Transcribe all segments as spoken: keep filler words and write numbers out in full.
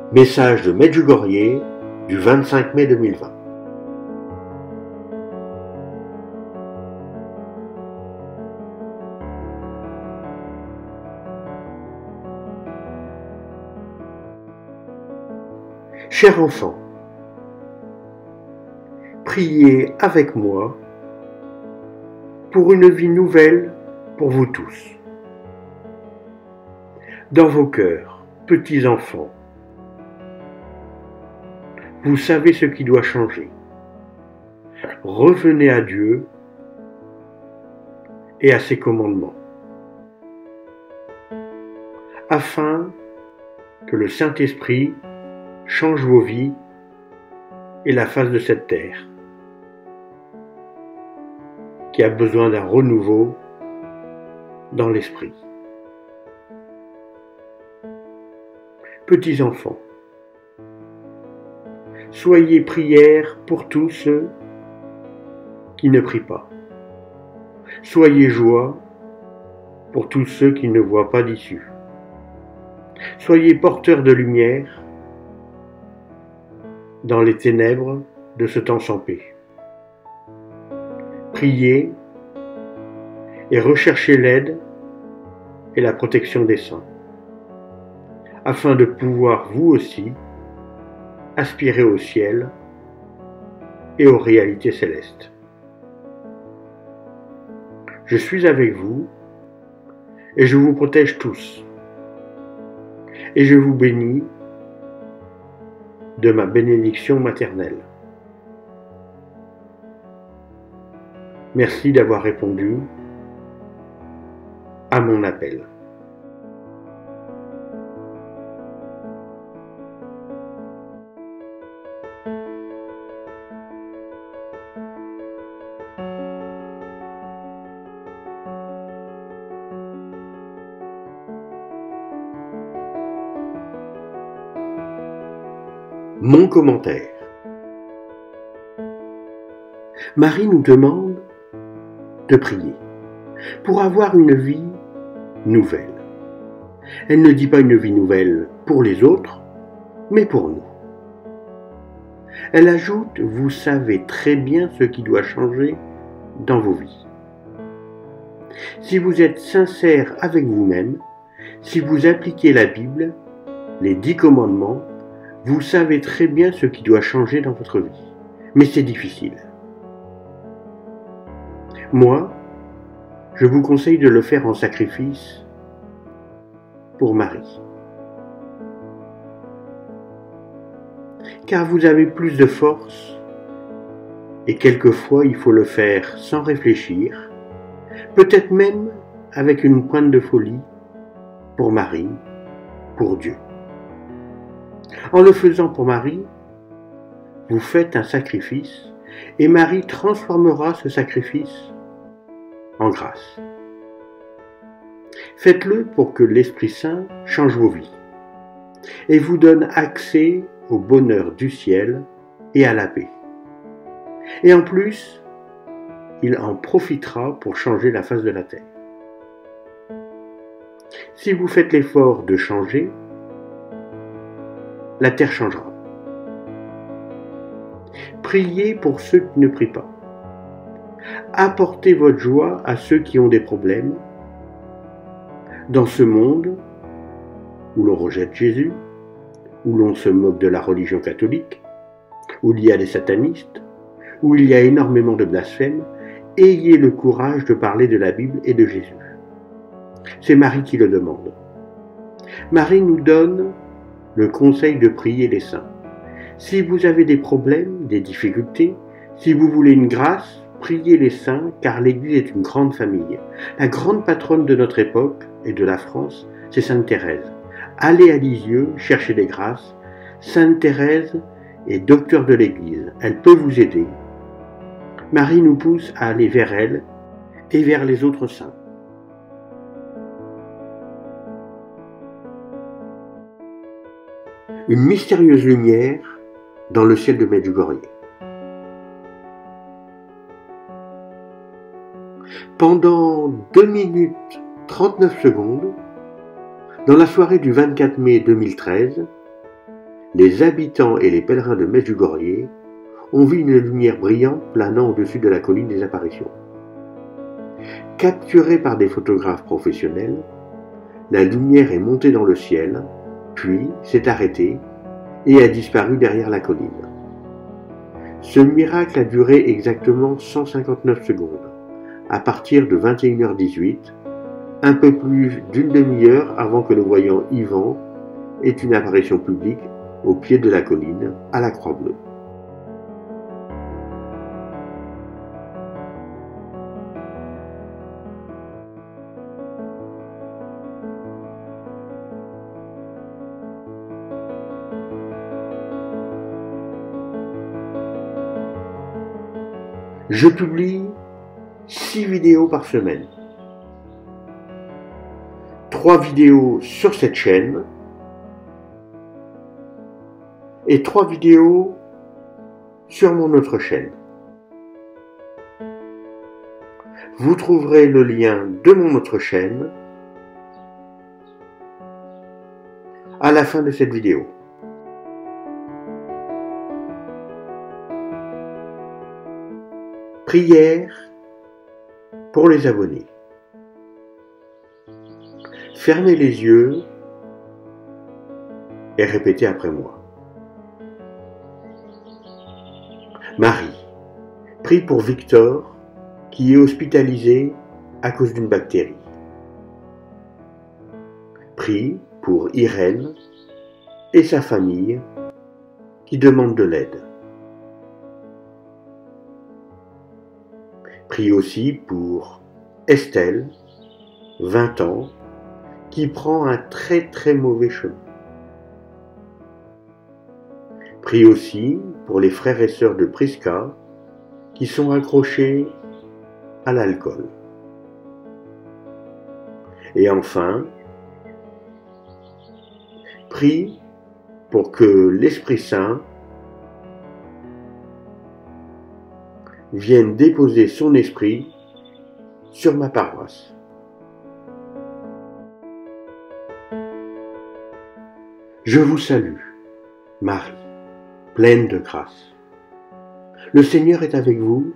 Message de Medjugorje du vingt-cinq mai deux mille vingt. Chers enfants, priez avec moi pour une vie nouvelle pour vous tous. Dans vos cœurs, petits enfants, vous savez ce qui doit changer. Revenez à Dieu et à ses commandements, afin que le Saint-Esprit change vos vies et la face de cette terre, qui a besoin d'un renouveau dans l'esprit. Petits enfants, soyez prières pour tous ceux qui ne prient pas. Soyez joie pour tous ceux qui ne voient pas d'issue. Soyez porteurs de lumière dans les ténèbres de ce temps sans paix. Priez et recherchez l'aide et la protection des saints, afin de pouvoir vous aussi aspirer au ciel et aux réalités célestes. Je suis avec vous et je vous protège tous, et je vous bénis de ma bénédiction maternelle. Merci d'avoir répondu à mon appel. Mon commentaire. Marie nous demande de prier pour avoir une vie nouvelle. Elle ne dit pas une vie nouvelle pour les autres, mais pour nous. Elle ajoute, vous savez très bien ce qui doit changer dans vos vies. Si vous êtes sincère avec vous-même, si vous appliquez la Bible, les dix commandements, vous savez très bien ce qui doit changer dans votre vie. Mais c'est difficile. Moi, je vous conseille de le faire en sacrifice pour Marie. Car vous avez plus de force et quelquefois il faut le faire sans réfléchir, peut-être même avec une pointe de folie pour Marie, pour Dieu. En le faisant pour Marie, vous faites un sacrifice et Marie transformera ce sacrifice en grâce. Faites-le pour que l'Esprit Saint change vos vies et vous donne accès au bonheur du ciel et à la paix. Et en plus, il en profitera pour changer la face de la terre. Si vous faites l'effort de changer, la terre changera. Priez pour ceux qui ne prient pas. Apportez votre joie à ceux qui ont des problèmes. Dans ce monde où l'on rejette Jésus, où l'on se moque de la religion catholique, où il y a des satanistes, où il y a énormément de blasphèmes, ayez le courage de parler de la Bible et de Jésus. C'est Marie qui le demande. Marie nous donne le conseil de prier les saints. Si vous avez des problèmes, des difficultés, si vous voulez une grâce, priez les saints, car l'Église est une grande famille. La grande patronne de notre époque et de la France, c'est Sainte Thérèse. Allez à Lisieux chercher des grâces. Sainte Thérèse est docteur de l'Église. Elle peut vous aider. Marie nous pousse à aller vers elle et vers les autres saints. Une mystérieuse lumière dans le ciel de Medjugorje. Pendant deux minutes trente-neuf secondes, dans la soirée du vingt-quatre mai deux mille treize, les habitants et les pèlerins de Medjugorje ont vu une lumière brillante planant au-dessus de la colline des apparitions. Capturée par des photographes professionnels, la lumière est montée dans le ciel, puis s'est arrêtée et a disparu derrière la colline. Ce miracle a duré exactement cent cinquante-neuf secondes, à partir de vingt et une heures dix-huit, un peu plus d'une demi-heure avant que le voyant Ivan ait une apparition publique au pied de la colline, à la Croix-Bleue. Je publie six vidéos par semaine. trois vidéos sur cette chaîne et trois vidéos sur mon autre chaîne. Vous trouverez le lien de mon autre chaîne à la fin de cette vidéo. Prière pour les abonnés. Fermez les yeux et répétez après moi. Marie, prie pour Victor qui est hospitalisé à cause d'une bactérie. Prie pour Irène et sa famille qui demandent de l'aide. Prie aussi pour Estelle, vingt ans, qui prend un très très mauvais chemin. Prie aussi pour les frères et sœurs de Priska qui sont accrochés à l'alcool. Et enfin, prie pour que l'Esprit Saint vienne déposer son esprit sur ma paroisse. Je vous salue, Marie, pleine de grâce. Le Seigneur est avec vous.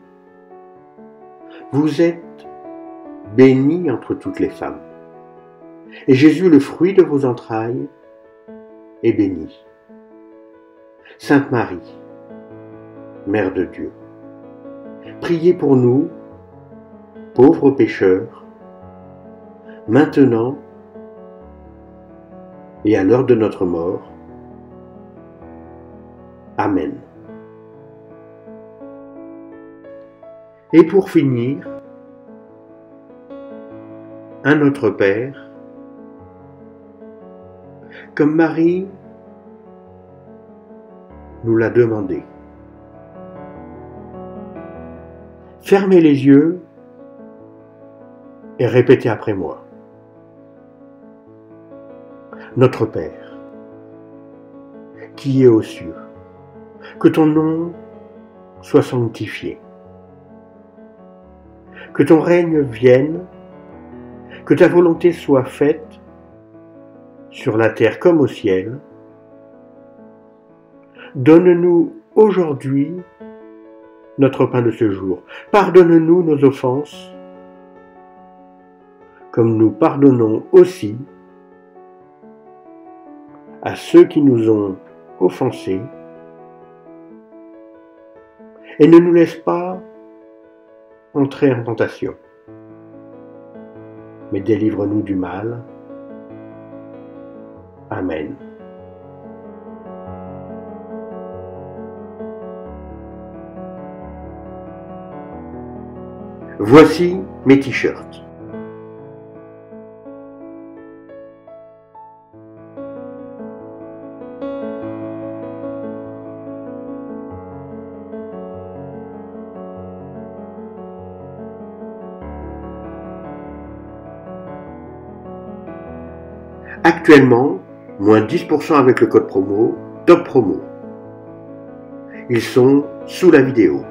Vous êtes bénie entre toutes les femmes. Et Jésus, le fruit de vos entrailles, est béni. Sainte Marie, Mère de Dieu, priez pour nous, pauvres pécheurs, maintenant et à l'heure de notre mort. Amen. Et pour finir, un Notre Père, comme Marie nous l'a demandé. Fermez les yeux et répétez après moi. Notre Père, qui es aux cieux, que ton nom soit sanctifié, que ton règne vienne, que ta volonté soit faite sur la terre comme au ciel. Donne-nous aujourd'hui notre pain de ce jour. Pardonne-nous nos offenses, comme nous pardonnons aussi à ceux qui nous ont offensés. Et ne nous laisse pas entrer en tentation, mais délivre-nous du mal. Amen. Voici mes t-shirts. Actuellement, moins dix pour cent avec le code promo Top Promo. Ils sont sous la vidéo.